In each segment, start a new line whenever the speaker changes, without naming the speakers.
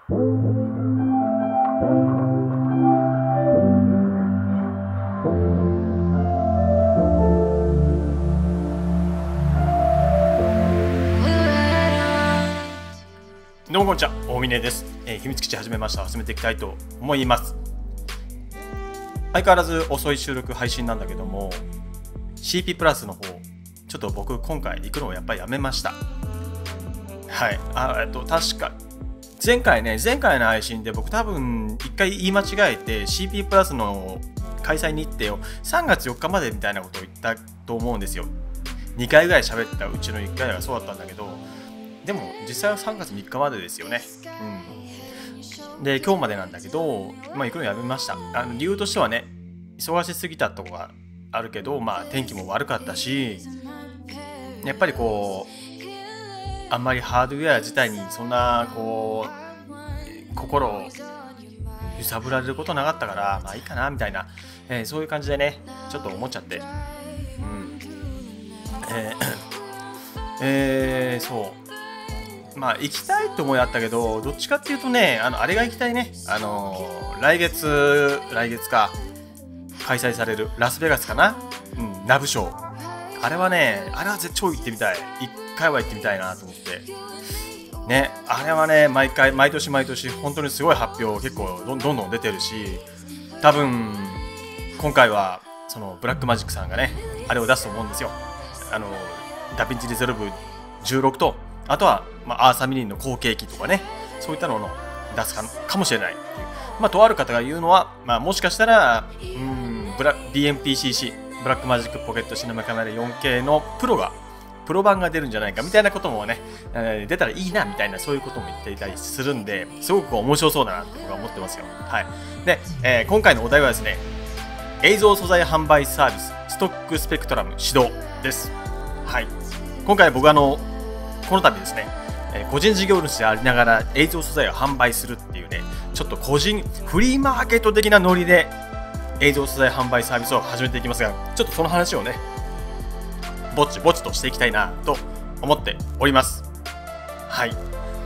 どうもこんにちは、大峰です。秘密基地始めました。始めていきたいと思います。相変わらず遅い収録配信なんだけども、CP プラスの方、ちょっと僕今回行くのをやっぱりやめました。はい。確か、前回の配信で僕多分一回言い間違えて CP プラスの開催日程を3月4日までみたいなことを言ったと思うんですよ。2回ぐらい喋ったうちの1回がそうだったんだけど、でも実際は3月3日までですよね。で、今日までなんだけど、行くのやめました。理由としてはね、忙しすぎたとこがあるけど、天気も悪かったし、やっぱりあんまりハードウェア自体にそんな心を揺さぶられることなかったから、いいかなみたいな、そういう感じでね、ちょっと思っちゃって。そう。行きたいと思いあったけど、どっちかっていうとね、あれが行きたいね。来月か、開催されるラスベガスかな、ナブショー。あれは超行ってみたい。一回は行ってみたいなと思って。ね、あれはね、毎年本当にすごい発表結構どんどん出てるし、多分、今回は、ブラックマジックさんがね、あれを出すと思うんですよ。ダヴィンチリゾルブ16と、あとは、アーサー・ミリンの後継機とかね、そういったのを出すかもしれないっていう。とある方が言うのは、もしかしたら、BMPCC、ブラックマジックポケットシネマカメラ 4K のプロ版が出るんじゃないかみたいなこともね、出たらいいなみたいな、そういうことも言っていたりするんで、すごく面白そうだなって僕は思ってますよ。はい。で、今回のお題はですね、映像素材販売サービス、ストックスペクトラム始動です。はい。今回僕この度ですね、個人事業主でありながら映像素材を販売するっていうね、ちょっとフリーマーケット的なノリで映像素材販売サービスを始めていきますが、ちょっとその話をね、ぼちぼちとしていきたいなと思っております。はい。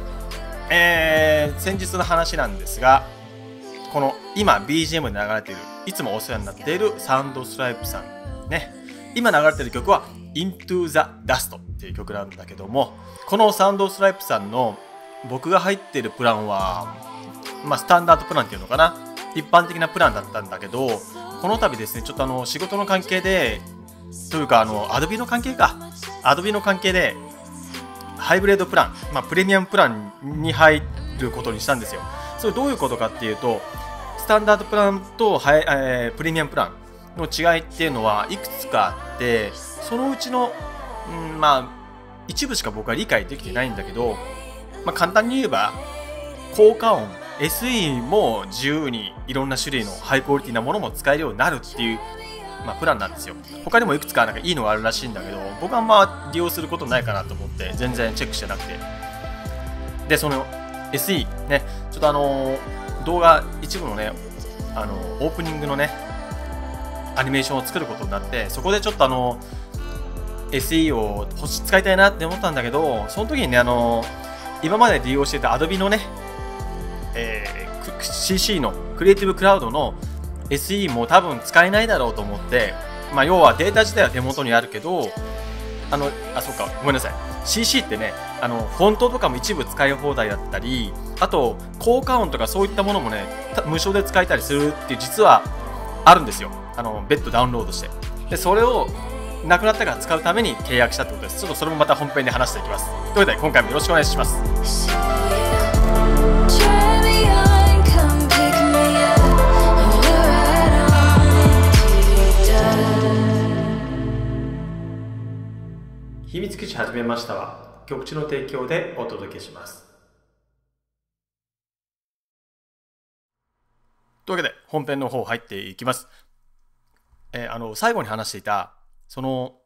先日の話なんですが、この今 BGM で流れている、いつもお世話になっているサウンドストライプさんね、今流れている曲は Into the Dust っていう曲なんだけども、このサウンドストライプさんの僕が入っているプランは、スタンダードプランっていうのかな、一般的なプランだったんだけど、この度ですね、ちょっと仕事の関係でというかアドビの関係でハイブレードプラン、プレミアムプランに入ることにしたんですよ。それどういうことかっていうと、スタンダードプランとプレミアムプランの違いっていうのはいくつかあって、そのうちの一部しか僕は理解できてないんだけど、簡単に言えば効果音 SE も自由にいろんな種類のハイクオリティなものも使えるようになるっていう、プランなんですよ。他にもいくつかいいのがあるらしいんだけど、僕は利用することないかなと思って全然チェックしてなくて、でその SE ね、ちょっと動画一部のね、オープニングのねアニメーションを作ることになって、そこでちょっとSE を使いたいなって思ったんだけど、その時にね、今まで利用していた Adobe のね、CC のクリエイティブクラウドの SE も多分使えないだろうと思って、要はデータ自体は手元にあるけど、そうか、ごめんなさい。CC ってね、フォントとかも一部使い放題だったり、あと効果音とかそういったものもね、無償で使えたりするっていう実はあるんですよ。別途ダウンロードして。で、それをなくなったから使うために契約したってことです。ちょっとそれもまた本編で話していきます。ということで、今回もよろしくお願いします。秘密基地始めましたは、局地の提供でお届けします。というわけで、本編の方入っていきます。最後に話していた、サ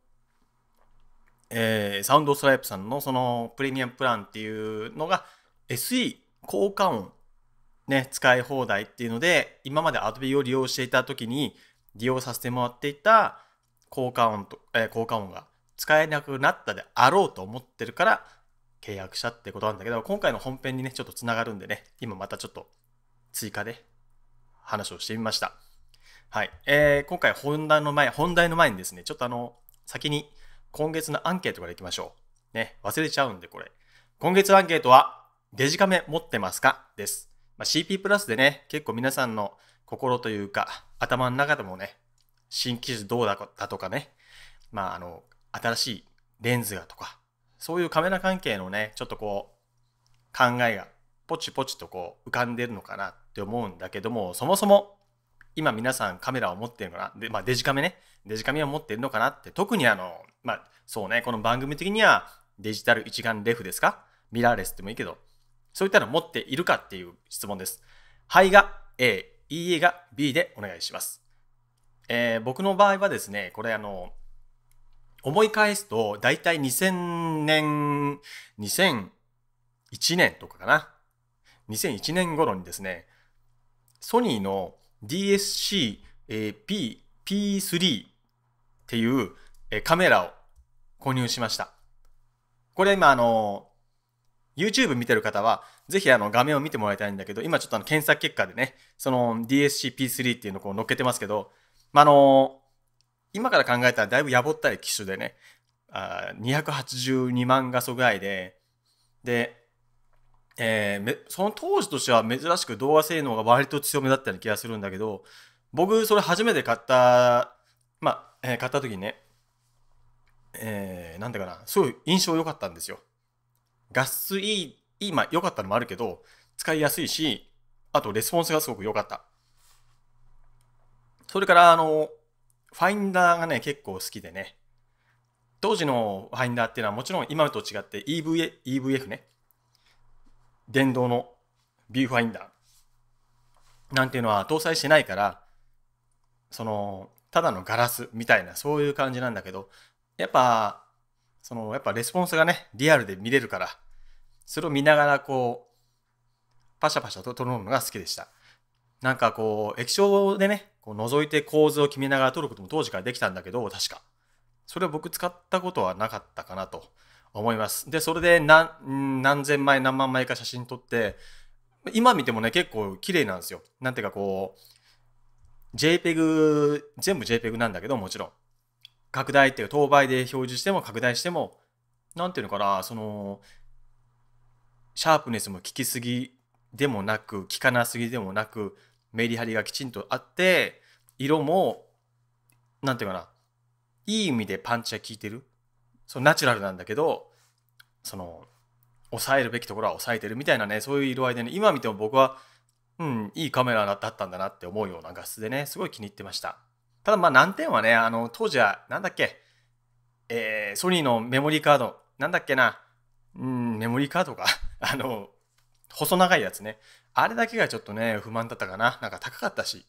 ウンドストライプさんのそのプレミアムプランっていうのが SE 効果音ね、使い放題っていうので、今まで Adobe を利用していた時に利用させてもらっていた効果音が使えなくなったであろうと思ってるから、 契約したってことなんだけど、今回の本編にね、ちょっとつながるんでね、今またちょっと追加で話をしてみました。はい。今回本題の前にですね、ちょっと先に今月のアンケートからいきましょう。ね、忘れちゃうんでこれ。今月のアンケートは、デジカメ持ってますかです。CP プラスでね、結構皆さんの心というか、頭の中でもね、新機種どうだとかね、新しいレンズがとか、そういうカメラ関係のね、ちょっとこう、考えがポチポチとこう浮かんでるのかなって思うんだけども、そもそも今皆さんカメラを持ってるのかなで、デジカメを持ってるのかなって、特にそうね、この番組的にはデジタル一眼レフですか、ミラーレスでもいいけど、そういったのを持っているかっていう質問です。はいが A、いいえが B でお願いします。僕の場合はですね、これ思い返すと、だいたい2001年とかかな。2001年頃にですね、ソニーの DSC-P3 っていうカメラを購入しました。これ今YouTube 見てる方は、ぜひ画面を見てもらいたいんだけど、今ちょっと検索結果でね、その DSC-P3 っていうのをこう載っけてますけど、今から考えたらだいぶやぼったい機種でね、282万画素ぐらいで、その当時としては珍しく動画性能が割と強めだったような気がするんだけど、僕それ初めて買った、買った時にね、なんていうかな、すごい印象良かったんですよ。画質良かったのもあるけど、使いやすいし、あとレスポンスがすごく良かった。それからファインダーがね、結構好きでね、当時のファインダーっていうのはもちろん今と違って EVF ね、電動のビューファインダーなんていうのは搭載してないから、ただのガラスみたいなそういう感じなんだけど、やっぱレスポンスがね、リアルで見れるから、それを見ながらこう、パシャパシャと撮るのが好きでした。なんかこう、液晶でね、こう覗いて構図を決めながら撮ることも当時からできたんだけど、確か。それを僕使ったことはなかったかなと思います。で、それで何千枚何万枚か写真撮って、今見てもね、結構綺麗なんですよ。なんていうかこう、JPEG、全部 JPEG なんだけど、もちろん。拡大っていう等倍で表示しても拡大しても、なんていうのかな、シャープネスも効きすぎでもなく、効かなすぎでもなく、メリハリがきちんとあって、色も、なんていうかな、いい意味でパンチが効いてる。ナチュラルなんだけど、抑えるべきところは抑えてるみたいなね、そういう色合いでね、今見ても僕は、いいカメラだったんだなって思うような画質でね、すごい気に入ってました。ただ難点はね、当時は、なんだっけ、ソニーのメモリーカード、なんだっけな、メモリーカードか細長いやつね。あれだけがちょっとね、不満だったかな。なんか高かったし。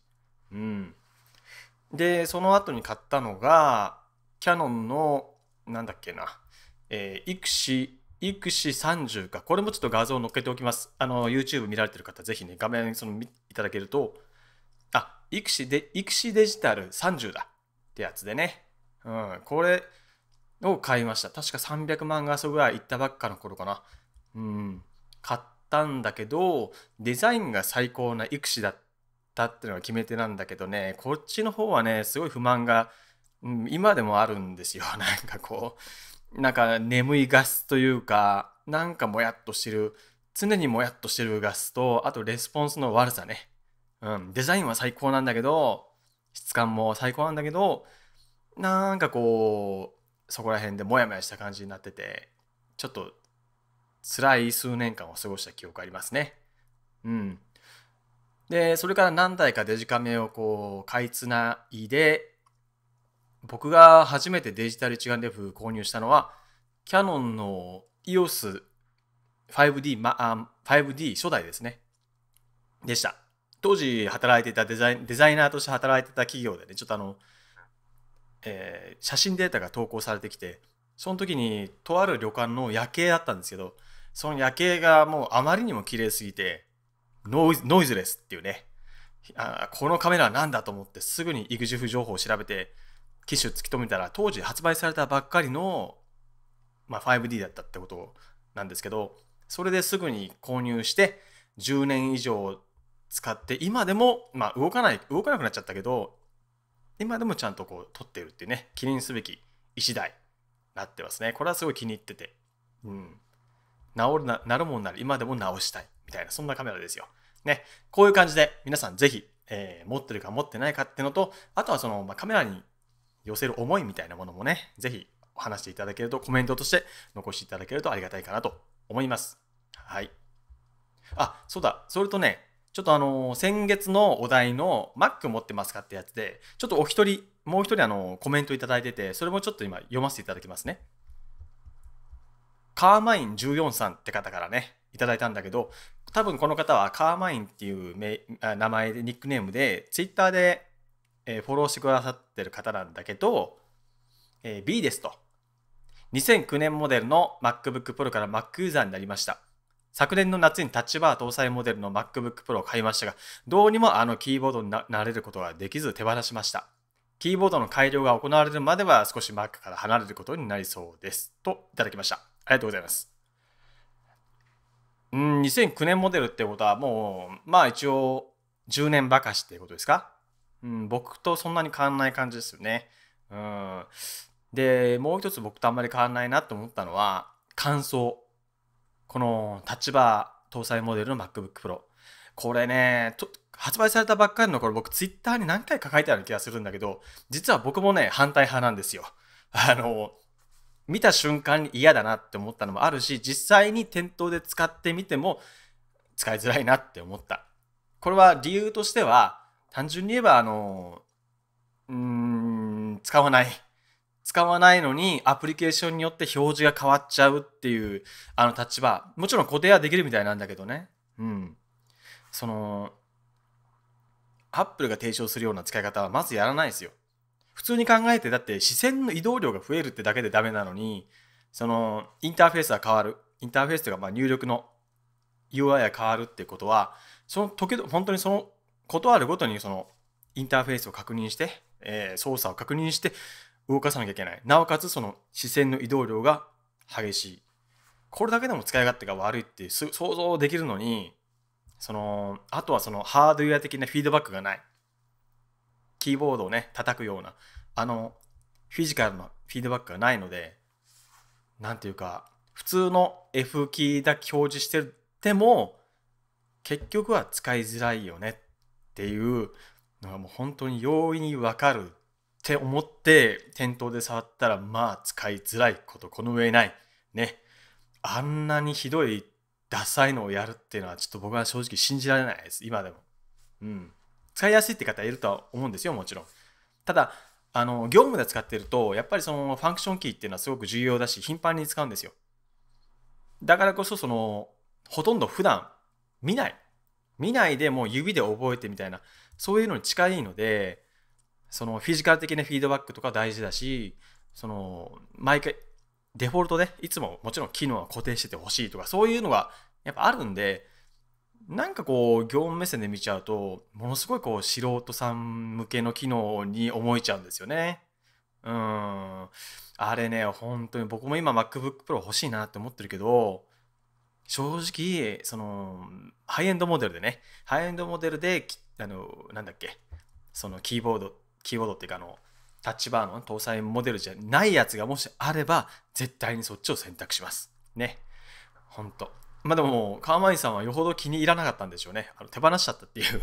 で、その後に買ったのが、キヤノンの、なんだっけな、イクシ30か。これもちょっと画像を載っけておきます。YouTube 見られてる方、ぜひね、画面見いただけると、イクシデジタル30だってやつでね。これを買いました。確か300万画素ぐらいいったばっかの頃かな。買ったんだけど、デザインが最高なイクシだったっていうのが決め手なんだけどね、こっちの方はね、すごい不満が、今でもあるんですよ。なんかこう、なんか眠い画質というか、なんかもやっとしてる、常にもやっとしてる画質と、あとレスポンスの悪さね。デザインは最高なんだけど、質感も最高なんだけど、なんかこう、そこら辺でモヤモヤした感じになってて、ちょっと辛い数年間を過ごした記憶ありますね。で、それから何台かデジカメをこう買いつないで、僕が初めてデジタル一眼レフ購入したのは、キヤノンの EOS5D、5D 初代ですね。でした。当時働いていたデザイナーとして働いてた企業でね、ちょっと写真データが投稿されてきて、その時にとある旅館の夜景だったんですけど、その夜景がもうあまりにも綺麗すぎて、ノイズレスっていうね、このカメラは何だと思ってすぐに EXIF 情報を調べて、機種突き止めたら当時発売されたばっかりの、5D だったってことなんですけど、それですぐに購入して10年以上使って、今でも、動かなくなっちゃったけど、今でもちゃんとこう撮ってるっていうね、記念すべき1台なってますね。これはすごい気に入ってて。なるもんなら今でも直したいみたいな、そんなカメラですよ。ね。こういう感じで皆さんぜひ、持ってるか持ってないかっていうのと、あとはその、カメラに寄せる思いみたいなものもね、ぜひお話していただけると、コメントとして残していただけるとありがたいかなと思います。はい。そうだ。それとね、ちょっと先月のお題の Mac 持ってますかってやつで、ちょっともう一人コメントいただいてて、それもちょっと今読ませていただきますね。カーマイン14さんって方からね、いただいたんだけど、多分この方はカーマインっていう名前で、ニックネームで、Twitter でフォローしてくださってる方なんだけど、B ですと。2009年モデルの MacBook Pro から Mac ユーザーになりました。昨年の夏にタッチバー搭載モデルの MacBook Pro を買いましたが、どうにもキーボードに慣れることができず手放しました。キーボードの改良が行われるまでは少し Mac から離れることになりそうです。といただきました。ありがとうございます。2009年モデルってことはもう、一応10年ばかしっていうことですか？僕とそんなに変わんない感じですよね。で、もう一つ僕とあんまり変わんないなと思ったのは、感想。このタッチバー搭載モデルの MacBook Pro。これね、発売されたばっかりの頃、僕 Twitter に何回か書いてある気がするんだけど、実は僕もね、反対派なんですよ。見た瞬間に嫌だなって思ったのもあるし、実際に店頭で使ってみても使いづらいなって思った。これは理由としては、単純に言えば、使わない。使わないのにアプリケーションによって表示が変わっちゃうっていうタッチバー。もちろん固定はできるみたいなんだけどね。その、アップルが提唱するような使い方はまずやらないですよ。普通に考えて、だって視線の移動量が増えるってだけでダメなのに、そのインターフェースが変わる。インターフェースというか入力の UI が変わるってことは、その時々、本当にそのことあるごとにそのインターフェースを確認して、操作を確認して動かさなきゃいけない。なおかつその視線の移動量が激しい。これだけでも使い勝手が悪いって想像できるのに、あとはそのハードウェア的なフィードバックがない。キーボードをね、叩くような、フィジカルのフィードバックがないので、なんていうか、普通の F キーだけ表示してても、結局は使いづらいよねっていうのがもう本当に容易にわかるって思って店頭で触ったら使いづらいことこの上ないね。あんなにひどいダサいのをやるっていうのはちょっと僕は正直信じられないです、今でも。使いやすいって方いるとは思うんですよ、もちろん。ただ業務で使っているとやっぱりそのファンクションキーっていうのはすごく重要だし頻繁に使うんですよ。だからこそほとんど普段見ないでもう指で覚えてみたいな、そういうのに近いので、そのフィジカル的なフィードバックとか大事だし、毎回デフォルトでいつももちろん機能は固定しててほしいとか、そういうのがやっぱあるんで、なんかこう業務目線で見ちゃうとものすごいこう素人さん向けの機能に思えちゃうんですよね。あれね、本当に僕も今 MacBook Pro 欲しいなって思ってるけど、正直ハイエンドモデルでなんだっけ、そのキーボードっていうかタッチバーの搭載モデルじゃないやつがもしあれば絶対にそっちを選択しますね。本当。でも川前さんはよほど気に入らなかったんでしょうね。手放しちゃったっていう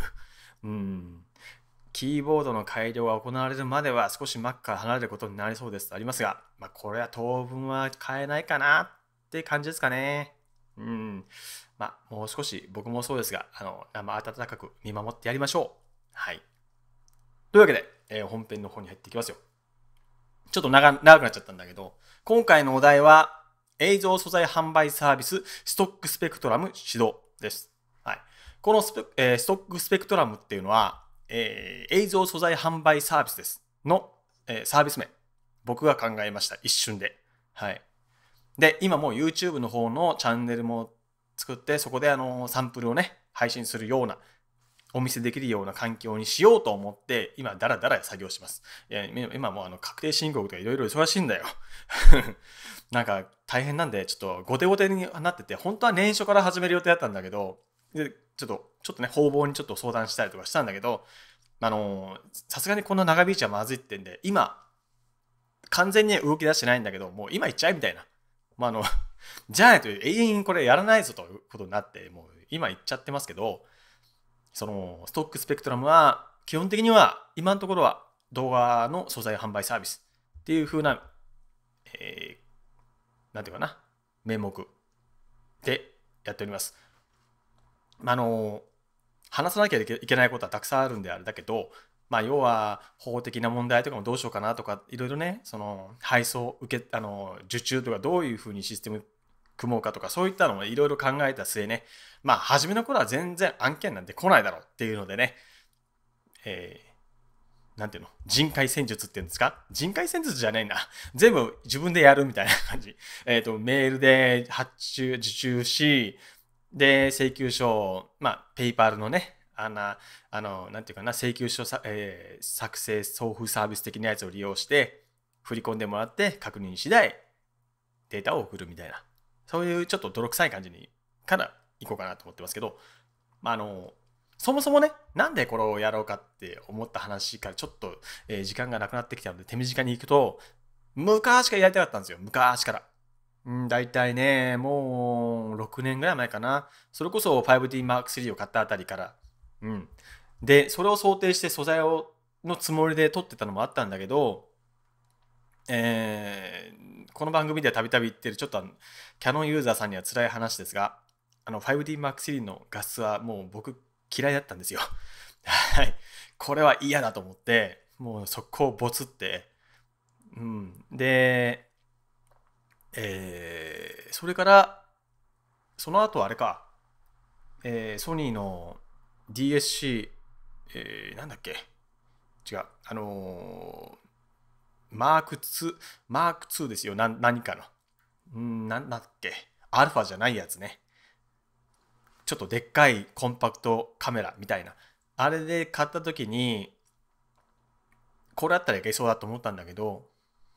キーボードの改良が行われるまでは少し Mac から離れることになりそうですとありますが、これは当分は変えないかなって感じですかね。もう少し僕もそうですが、生温かく見守ってやりましょう。はい。というわけで、本編の方に入っていきますよ。ちょっと長くなっちゃったんだけど、今回のお題は映像素材販売サービスストックスペクトラム始動です。はい。このストックスペクトラムっていうのは、映像素材販売サービスですの、サービス名。僕が考えました。一瞬で。はい。で、今もう YouTube の方のチャンネルも作って、そこでサンプルをね、配信するようなお見せできるような環境にしようと思って、今、だらだら作業します。今もう確定申告とかいろいろ忙しいんだよ。なんか大変なんで、ちょっと後手後手になってて、本当は年初から始める予定だったんだけど、でちょっとね、方々にちょっと相談したりとかしたんだけど、さすがにこんな長引いちゃまずいってんで、今、完全に動き出してないんだけど、もう今行っちゃえみたいな。じゃないと永遠にこれやらないぞということになって、もう今行っちゃってますけど、そのストックスペクトラムは基本的には今のところは動画の素材販売サービスっていう風な、なんていうかな、名目でやっております。話さなきゃいけないことはたくさんあるんであれだけど、要は法的な問題とかもどうしようかなとか、いろいろね、その配送受注とかどういうふうにシステム組もうかとか、そういったのをいろいろ考えた末ね、初めの頃は全然案件なんて来ないだろうっていうのでね、なんていうの、人海戦術っていうんですか、人海戦術じゃないな。全部自分でやるみたいな感じ。メールで受注し、で、請求書、ペイパルのね、なんていうかな、請求書作成送付サービス的なやつを利用して、振り込んでもらって確認次第データを送るみたいな、そういうちょっと泥臭い感じにからいこうかなと思ってますけど、そもそもね、なんでこれをやろうかって思った話からちょっと、時間がなくなってきたので手短に行くと、昔からやりたかったんですよ。昔から。だいたいね、もう6年ぐらい前かな。それこそ 5D Mark III を買ったあたりから。で、それを想定して素材のつもりで撮ってたのもあったんだけど、この番組ではたびたび言ってるちょっとキャノンユーザーさんには辛い話ですが、5D Mark III の画質はもう僕嫌いだったんですよ。はい。これは嫌だと思って、もう速攻ボツって、で、それから、その後あれか、ソニーの DSC、なんだっけ、違う、マーク2ですよ、何かの。なんだっけ、アルファじゃないやつね。ちょっとでっかいコンパクトカメラみたいな。あれで買った時に、これあったらいけそうだと思ったんだけど、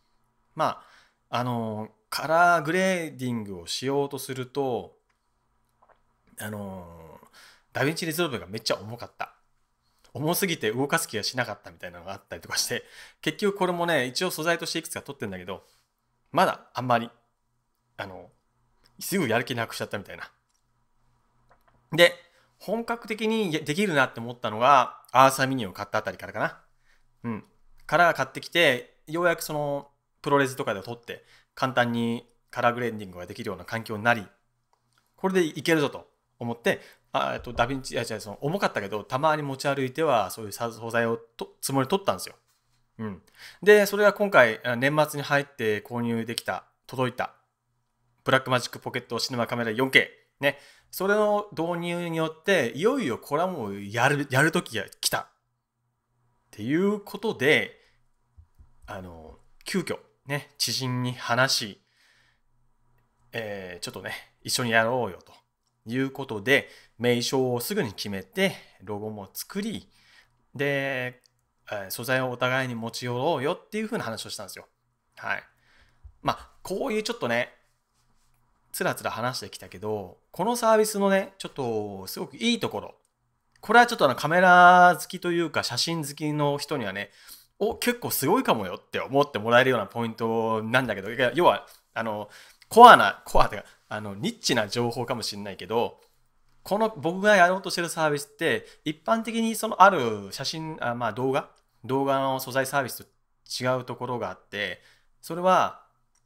カラーグレーディングをしようとすると、ダヴィンチリゾルブがめっちゃ重かった。重すぎて動かす気がしなかったみたいなのがあったりとかして、結局これもね、一応素材としていくつか取ってんだけど、まだあんまり、すぐやる気なくしちゃったみたいな。で、本格的にできるなって思ったのが、アーサーミニを買ったあたりからかな。から買ってきて、ようやくその、プロレスとかで撮って、簡単にカラーグレーディングができるような環境になり、これでいけるぞと思って、ダヴィンチ、その重かったけど、たまに持ち歩いては、そういう素材をつもり取ったんですよ。で、それは今回、年末に入って購入できた、届いた、ブラックマジックポケットシネマカメラ 4K。ね。それの導入によって、いよいよこれはもうやる時が来た。っていうことで、急遽、ね、知人に話し、ちょっとね、一緒にやろうよということで、名称をすぐに決めて、ロゴも作り、で、素材をお互いに持ち寄ろうよっていう風な話をしたんですよ。はい。こういうちょっとね、つらつら話してきたけど、このサービスのね、ちょっとすごくいいところ。これはちょっとカメラ好きというか写真好きの人にはね、結構すごいかもよって思ってもらえるようなポイントなんだけど、要は、コアっていうか、ニッチな情報かもしれないけど、この僕がやろうとしてるサービスって、一般的にそのある写真、動画の素材サービスと違うところがあって、それは、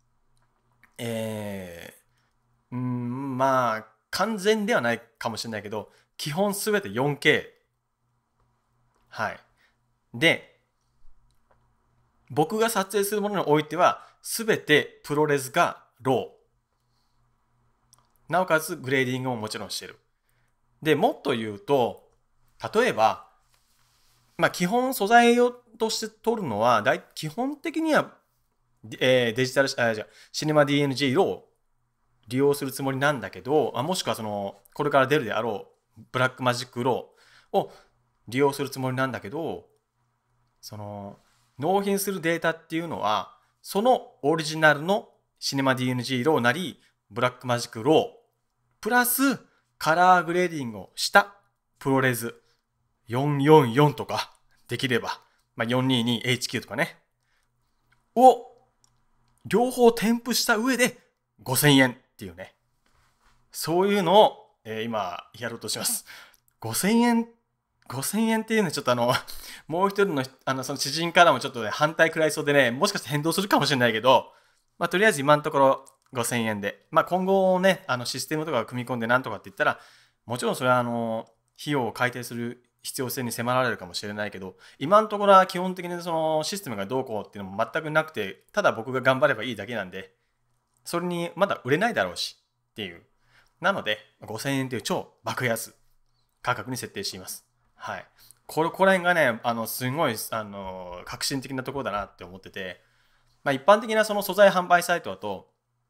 完全ではないかもしれないけど、基本すべて 4K。はい。で、僕が撮影するものにおいては、すべてプロレスがロー。なおかつグレーディングももちろんしてる。で、もっと言うと、例えば、基本素材として撮るのは、基本的には、デジタル、シネマ DNG ローを利用するつもりなんだけど、もしくはこれから出るであろうブラックマジックローを利用するつもりなんだけど、その納品するデータっていうのは、そのオリジナルのシネマ DNG ローなり、ブラックマジックロー、プラスカラーグレーディングをしたプロレス444とかできれば、422HQ とかね、を両方添付した上で5000円っていうね、そういうのを、今やろうとします。5000円、5000円っていうのはちょっともう一人の、その知人からもちょっとね、反対くらいそうでね、もしかして変動するかもしれないけど、とりあえず今のところ5000円で、今後ね、システムとかを組み込んでなんとかって言ったら、もちろんそれは費用を改定する必要性に迫られるかもしれないけど、今のところは基本的にそのシステムがどうこうっていうのも全くなくて、ただ僕が頑張ればいいだけなんで、それにまだ売れないだろうしっていう。なので、5000円という超爆安価格に設定しています。はい。こら辺がね、すごい、革新的なところだなって思ってて、一般的なその素材販売サイトだと、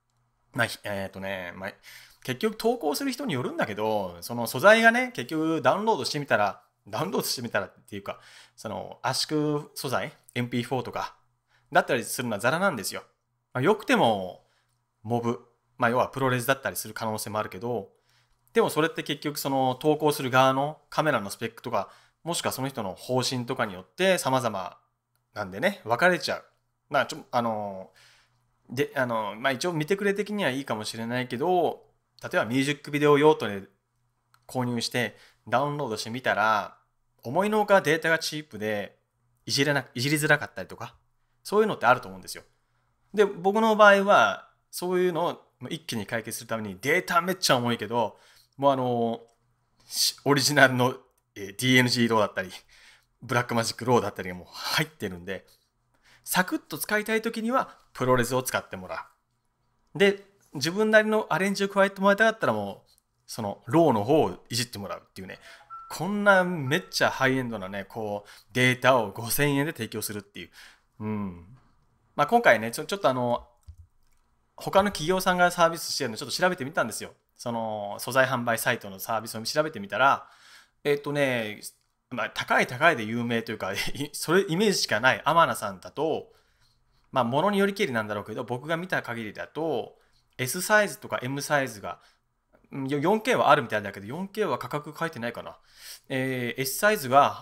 結局投稿する人によるんだけど、その素材がね、結局ダウンロードしてみたらっていうか、その圧縮素材、MP4 とか、だったりするのはザラなんですよ。よくても、モブ、要はプロレスだったりする可能性もあるけど、でもそれって結局その投稿する側のカメラのスペックとか、もしくはその人の方針とかによって様々なんでね、分かれちゃう。一応見てくれ的にはいいかもしれないけど、例えばミュージックビデオ用途で購入してダウンロードしてみたら、思いのほかデータがチープでいじりづらかったりとか、そういうのってあると思うんですよ。で、僕の場合は、そういうのを一気に解決するためにデータめっちゃ重いけど、もうオリジナルの DNG ローだったり、ブラックマジックローだったりがもう入ってるんで、サクッと使いたい時にはプロレスを使ってもらう。で、自分なりのアレンジを加えてもらいたかったらもう、そのローの方をいじってもらうっていうね、こんなめっちゃハイエンドなね、こう、データを5000円で提供するっていう。今回ね、ちょっと他の企業さんがサービスしてるのちょっと調べてみたんですよ。その素材販売サイトのサービスを調べてみたら、高いで有名というか、それイメージしかないアマナさんだと、物によりけりなんだろうけど、僕が見た限りだと、S サイズとか M サイズが、4K はあるみたいだけど、4K は価格書いてないかな。S サイズが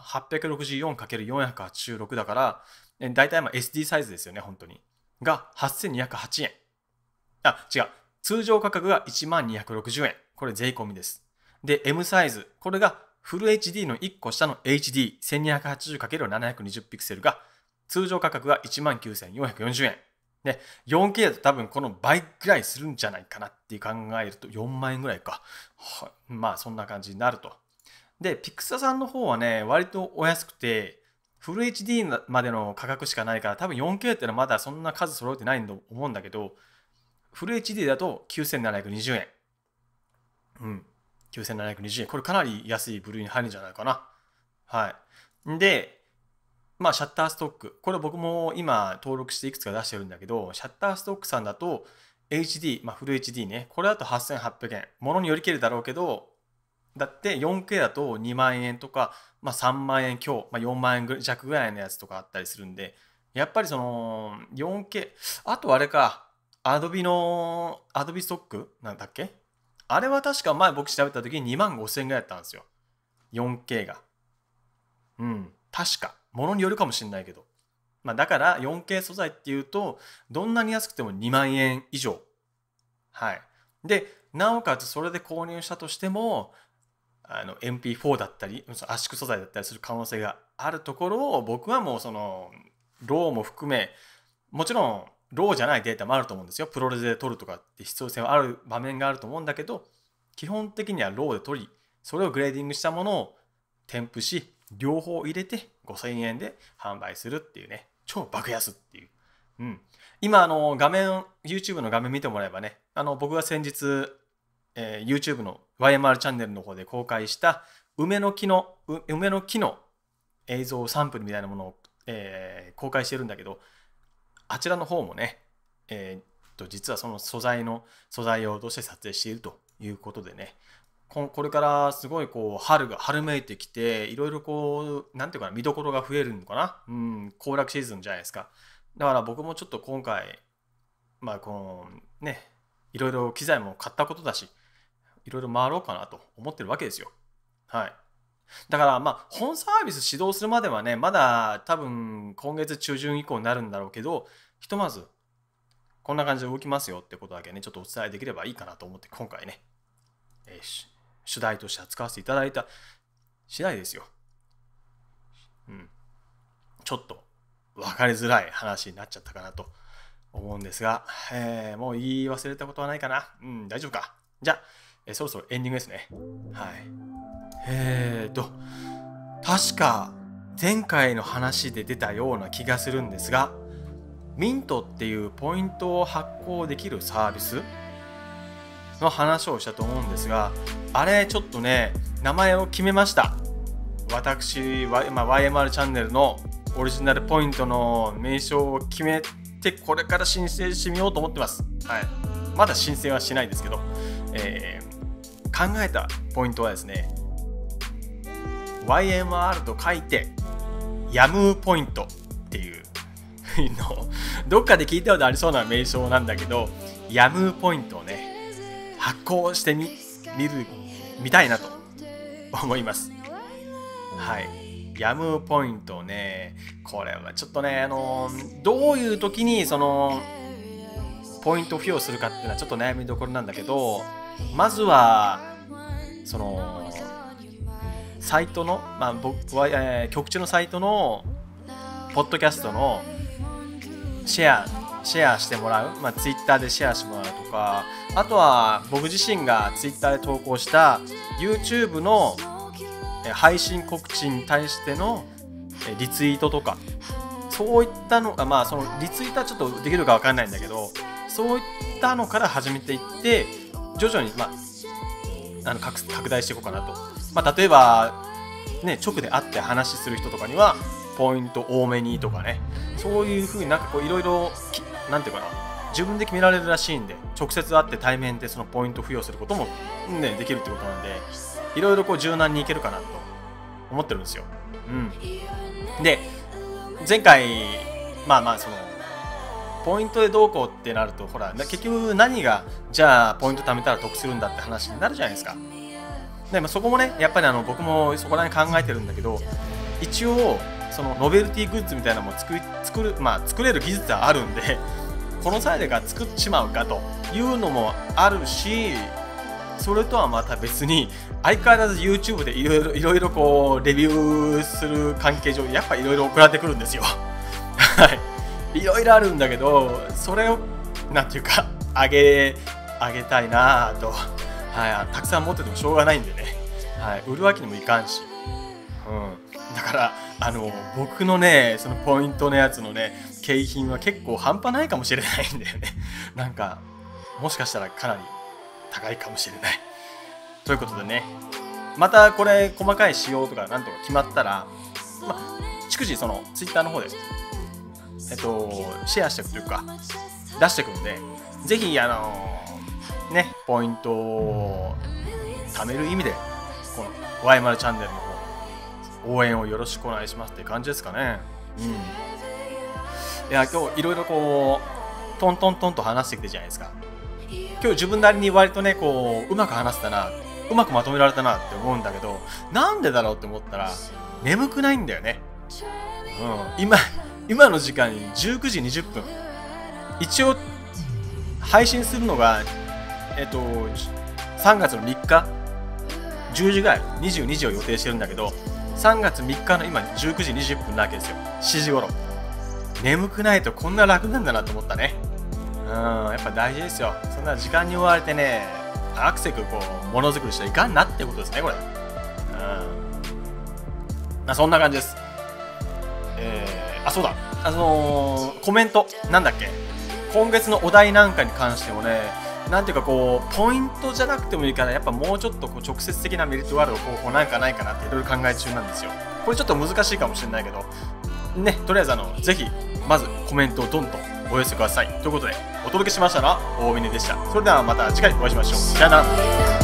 864×486 だから、だいたいSD サイズですよね、本当に。が8208円。違う。通常価格が1260円。これ税込みです。で、M サイズ。これがフル HD の1個下の HD1280×720 ピクセルが通常価格が19,440円。で、4K だと多分この倍ぐらいするんじゃないかなって考えると4万円ぐらいか。そんな感じになると。で、ピクサさんの方はね、割とお安くて、フル HD までの価格しかないから多分 4K ってのはまだそんな数揃えてないと思うんだけど、フル HD だと9720円。9720円。これかなり安い部類に入るんじゃないかな。はい。で、シャッターストック。これ僕も今登録していくつか出してるんだけど、シャッターストックさんだと HD、フル HD ね。これだと8800円。ものによりけるだろうけど、だって 4K だと2万円とか、3万円強、4万円弱ぐらいのやつとかあったりするんで、やっぱりその 4K、あとあれか、アドビストックなんだっけ、あれは確か前僕調べた時に2万5000円ぐらいだったんですよ。4K が。確か。ものによるかもしれないけど。だから 4K 素材っていうと、どんなに安くても2万円以上。はい。で、なおかつそれで購入したとしても、MP4 だったり、圧縮素材だったりする可能性があるところを、僕はもうその、ローも含め、もちろん、ローじゃないデータもあると思うんですよ。プロレスで取るとかって必要性はある場面があると思うんだけど、基本的にはローで取り、それをグレーディングしたものを添付し、両方入れて5000円で販売するっていうね、超爆安っていう。今、画面、YouTube の画面見てもらえばね、僕が先日、YouTube の YMR チャンネルの方で公開した梅の木の映像サンプルみたいなものを、公開してるんだけど、あちらの方もね、実はその素材用として撮影しているということでね、 これからすごいこう春めいてきて、いろいろこうなんていうかな、見どころが増えるのかな、行楽シーズンじゃないですか。だから僕もちょっと今回このね、いろいろ機材も買ったことだし、いろいろ回ろうかなと思ってるわけですよ。はい。だから本サービス始動するまではね、まだ多分今月中旬以降になるんだろうけど、ひとまずこんな感じで動きますよってことだけね、ちょっとお伝えできればいいかなと思って今回ね、主題として扱わせていただいた次第ですよ。ちょっと分かりづらい話になっちゃったかなと思うんですが、もう言い忘れたことはないかな。大丈夫か。じゃあ、そろそろエンディングですね。はい。確か前回の話で出たような気がするんですが、ミントっていうポイントを発行できるサービスの話をしたと思うんですが、あれちょっとね、名前を決めました。私、YMR チャンネルのオリジナルポイントの名称を決めて、これから申請してみようと思ってます。はい。まだ申請はしないですけど、考えたポイントはですね、YMR と書いてヤムーポイントっていうのどっかで聞いたことありそうな名称なんだけど、ヤムーポイントをね、発行してみたいなと思います。はい。ヤムーポイントをね、これはちょっとね、どういう時にそのポイントを付与するかっていうのはちょっと悩みどころなんだけど、まずはそのサイトの、僕は、局地のサイトのポッドキャストのシェアしてもらう、ツイッターでシェアしてもらうとか、あとは僕自身がツイッターで投稿した YouTube の配信告知に対してのリツイートとか、そういったのがそのリツイートはちょっとできるか分かんないんだけど、そういったのから始めていって、徐々に拡大していこうかなと。例えばね、直で会って話する人とかにはポイント多めにとかね、そういう風にいろいろなんていうかな、自分で決められるらしいんで、直接会って対面でそのポイント付与することもねできるってことなんで、いろいろ柔軟にいけるかなと思ってるんですよ。で、前回そのポイントでどうこうってなると、ほら結局何がじゃあポイント貯めたら得するんだって話になるじゃないですか。でそこもね、やっぱり僕もそこら辺考えてるんだけど、一応そのノベルティグッズみたいなのも作れる技術はあるんで、この際でから作っちまうかというのもあるし、それとはまた別に相変わらず YouTube でいろいろこうレビューする関係上、やっぱいろいろ送られてくるんですよ。はい、いろいろあるんだけど、それをなんていうかあげたいなと。はい、たくさん持っててもしょうがないんでね、はい、売るわけにもいかんし、だから僕のね、そのポイントのやつのね、景品は結構半端ないかもしれないんだよね。なんかもしかしたらかなり高いかもしれない。ということでね、またこれ細かい仕様とかなんとか決まったら、逐次その Twitter の方でシェアしていくというか出していくんで、ぜひポイントを貯める意味でこの YMR チャンネルの方応援をよろしくお願いしますって感じですかね。いや、今日いろいろこうトントントンと話してきてじゃないですか。今日自分なりに割とね、こううまく話せたな、うまくまとめられたなって思うんだけど、なんでだろうって思ったら眠くないんだよね。今の時間に19時20分、一応配信するのが3月の3日10時ぐらい、22時を予定してるんだけど、3月3日の今19時20分なわけですよ。7時頃。眠くないとこんな楽なんだなと思ったね。やっぱ大事ですよ。そんな時間に追われてね、アクセクこうものづくりしたらいかんなってことですね、これ。そんな感じです。そうだ、コメントなんだっけ、今月のお題なんかに関してもね、なんていうかこうポイントじゃなくてもいいから、やっぱもうちょっとこう直接的なメリットがある方法なんかないかなっていろいろ考え中なんですよ。これちょっと難しいかもしれないけどね、とりあえずぜひまずコメントをどんどんお寄せくださいということで、お届けしましたのは大峰でした。それではまた次回お会いしましょう。さよなら。